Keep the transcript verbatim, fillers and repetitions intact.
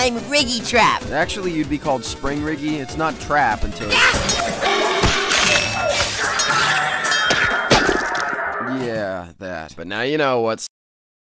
I'm Riggy Trap. Actually, you'd be called Spring Riggy. It's not Trap until... Yeah, that. But now you know what's...